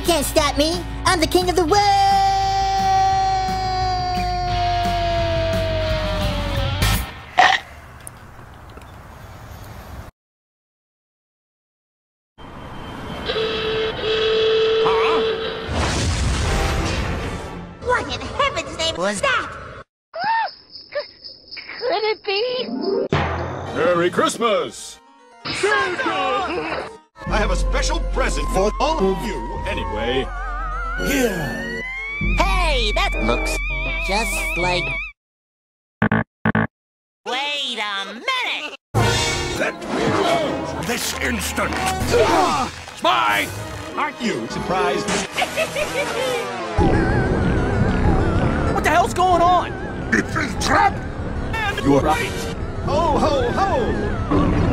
can't stop me. I'm the king of the world. What in heaven's name was that? Could it be? Merry Christmas! Santa! I have a special present for all of you, anyway. Here. Hey, that looks just like... Wait a minute! Let me alone this instant! Spy! Aren't you surprised? What the hell's going on? It's a trap! And you're right. Ho, ho, ho!